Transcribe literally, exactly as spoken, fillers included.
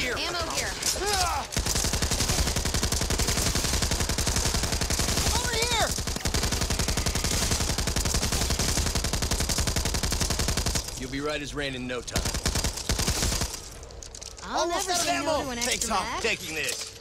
here. Ammo here. Over here. You'll be right as rain in no time. I'll Almost never out of say no ammo. to an Thanks, extra Tom. mag. Taking this.